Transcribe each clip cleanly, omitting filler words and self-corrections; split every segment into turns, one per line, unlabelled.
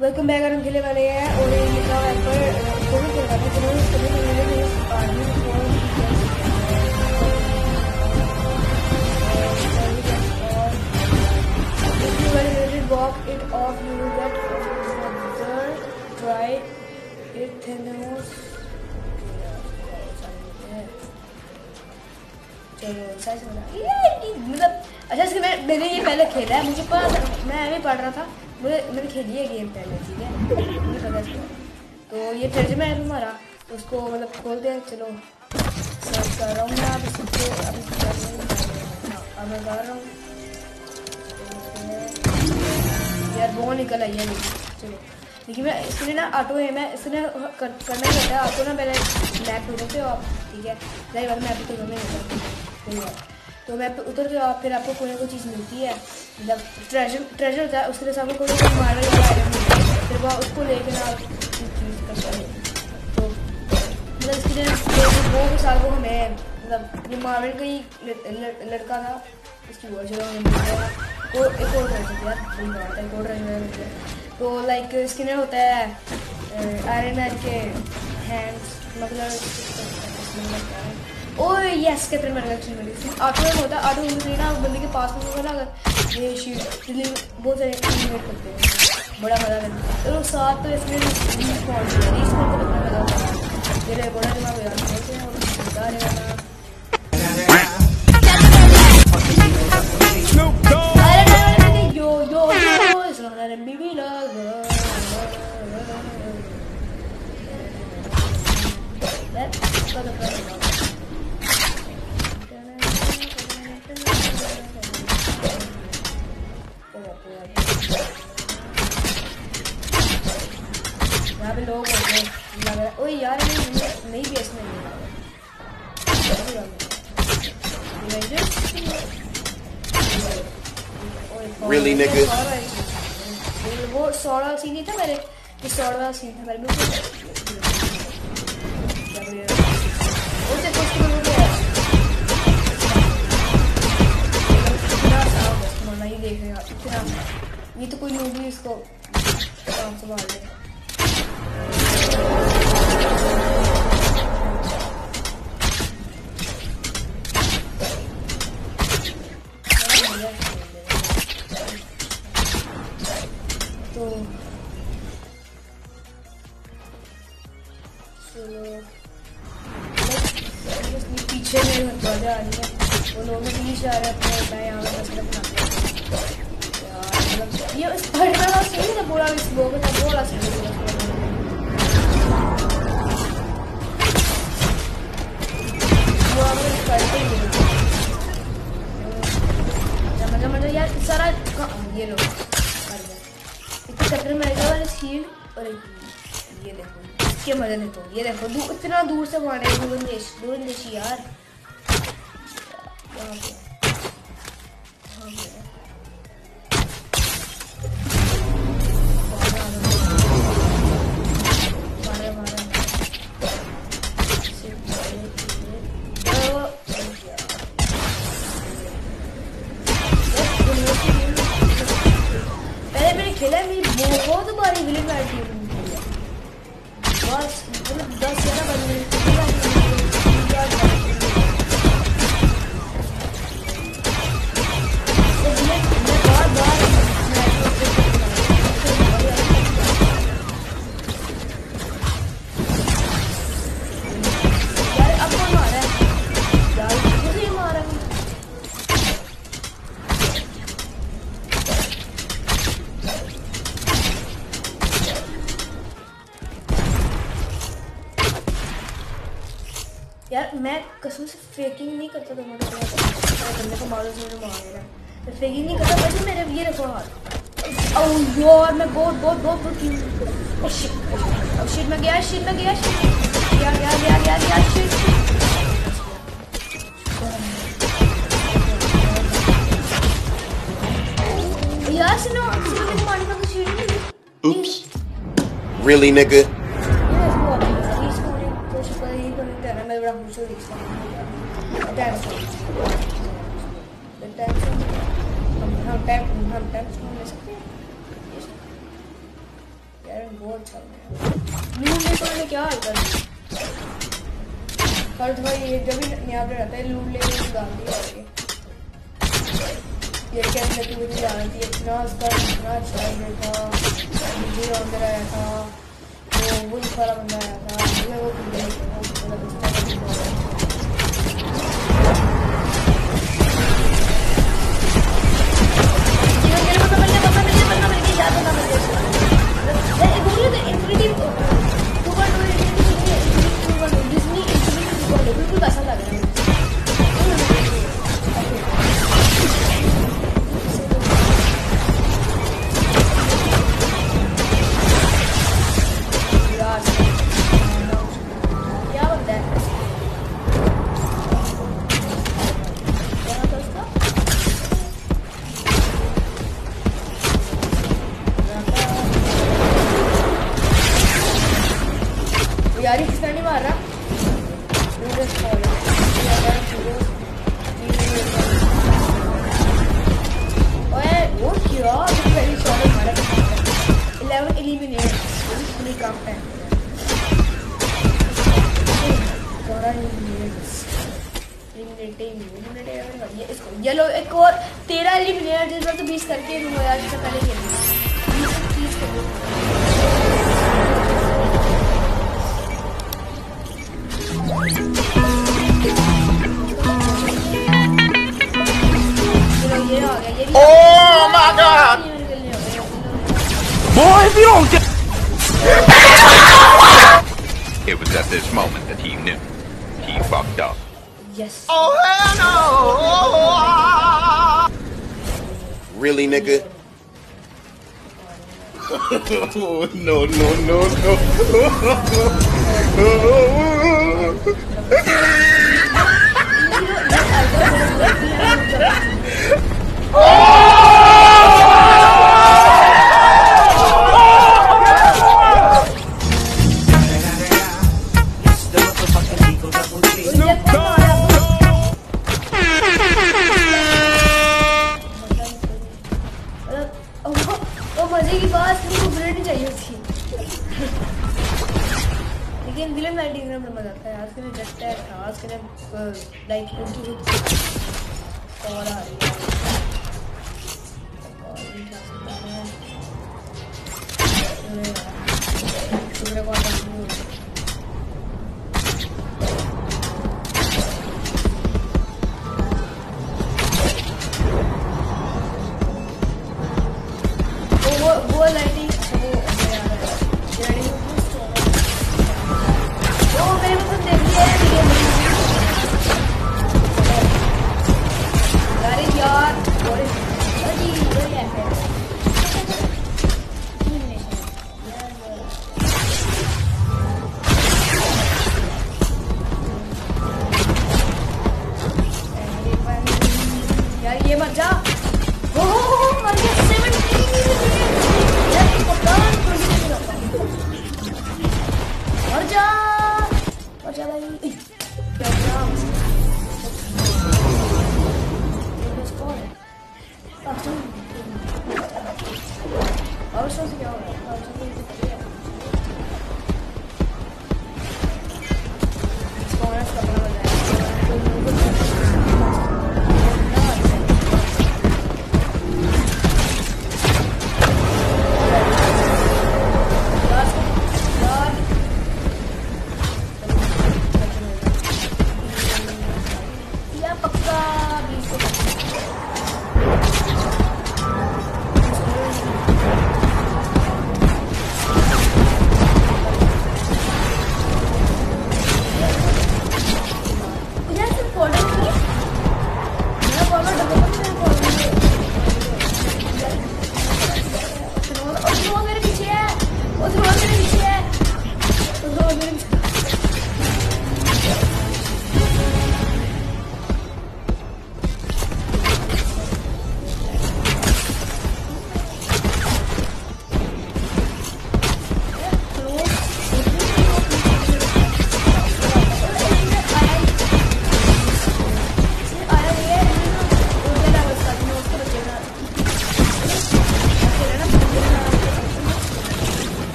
Welcome back हम खेलने वाले हैं और ये लिखा हुआ है पर दोनों खेल वाले दोनों खेलने वाले हैं army if you will really walk it off you will get further try it tenderness चलो साइज बना ये मतलब अच्छा इसके मैंने ये पहले खेला है मुझे पता मैं अभी पढ़ रहा था मैंने खेली है गेम पहले ठीक है मुझे पता है तो ये तर्जुमा है हमारा तो उसको मतलब खोलते हैं चलो सर्च कर रहा हूँ मैं अब इसको अभी अब मैं कर रहा हूँ यार बहुत निकल आई है चलो देखिए मैं इसके ना ऑटो है मैं इसने करना ही होता है आपको ना पहले मैप ढूंढते हो आप ठीक है जाहिर बात मैप तो करना ही होता है तो मैप पे उतर के आप फिर आपको कोई ना कोई चीज़ मिलती है मतलब ट्रेजर होता है उसके लिए आपको कोई ना कोई मॉडल वाला आइटम मिलता है फिर वह उसको लेकर ना आप चीज़ कर सकते हैं तो मतलब इसके लिए वो साल को हमें मतलब ये मार्वल का ही लड़का था इसकी वो चलो वो एक और कर सकते हैं एक और तो लाइक स्किनर होता है आयरन मैन के हैंड्स मतलब oh yes captain America auto में होता है ऑटो में ना बंदे के पास में होगा ना अगर ये शीट बहुत सारे एनिमेट करते हैं बड़ा मजा लगता है तो साथ तो इसमें रिस्पॉन्स को कितना मजा आता है मेरे बड़ा दिमाग में आते हैं और बता रहेगा यहाँ पे लोग हो गए लग रहा है ओए यार नहीं भी इसमें
Really nigga
वो 100 वाला सीन नहीं था मेरे ये 100 वाला सीन था मेरे में उसे कुछ तो हो गया मना ही देख रहे हैं इतना ये तो कोई मूवी इसको काम संभाल ले तो पीछे मेरे दरवाजे आ रही है वो लोग पीछे आ रहे हैं मैं यहाँ पर मसला बनाते हैं ये पढ़ना सही था पूरा इस लोगों का थोड़ा सा मतलब यार सारा ये लो कैप्टन अमेरिका वाले शील्ड और ये देखो इसके मजे देखो ये देखो इतना दूर से मारे दूर देशी यार पहले मैंने खेला मेरी बहुत बारी विलेन बैठी है बस मतलब 10-11 बंदे यार मैं कसम से फेकिंग नहीं करता था बंदे को मारो से मारेगा मैं फेकिंग नहीं करता बस मेरे ये रखो हाथ ओह यार मैं बहुत शिट में गया शिट यार सुनो मारने का कुछ नहीं
oops really nigga
कैरन बहुत अच्छा है। लूट ले तो मैंने क्या हाल कर दिया। कल थोड़ा ये जब भी यहाँ पे रहता है लूट ले डाल दिया ये कैरन लेके मुझे जाना थी इतना उसका इतना अच्छा था मुझे अंदर आया था वो सारा बंदा आया था मैं वो बिल्कुल ऐसा लग रहा है क्या बनता है यार ये किसने नहीं मार रहा वो क्या वेरी सॉरी हमारा 11 एलिमिनेट फुली काम है इसको येलो एक और 13 एलिमिनेट जिस बार तो 20 करके दूंगा यार इससे पहले खेलूंगा 20 कर
Oh my God!
Boy, if you don't get... It was at this moment that he knew. He fucked up.
Yes.
Oh hell no! Really, nigga? No, no, no, no.
मजे की बात मुझे बुलेट नहीं चाहिए थी लेकिन विलन 19 में मजा आता है आज के लिए जस्ट है आज के लिए लाइक उनकी और आ रही वो लाइटिंग वो मेरे को देख लिया अरे यार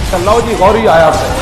लो जी गौरी आया है।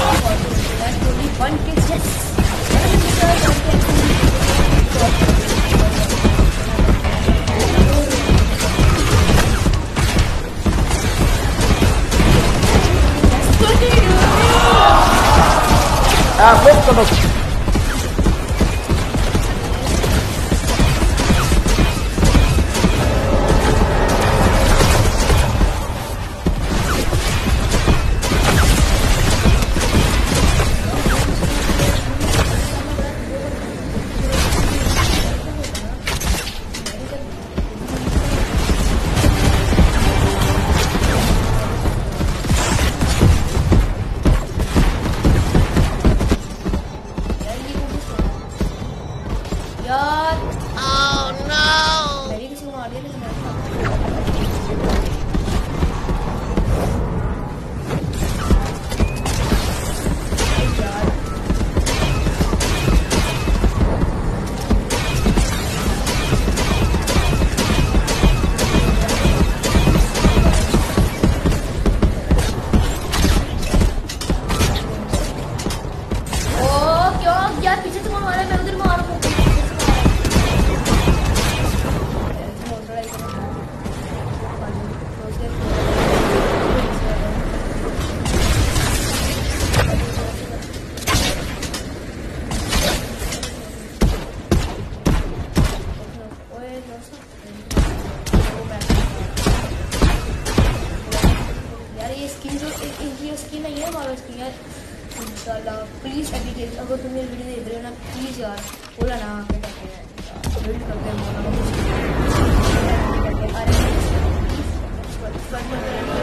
प्लीज एप्लीकेशन अगर तुम मेरी वीडियो देख रहे हो ना प्लीज यार बोला ना बिल्ड करते हैं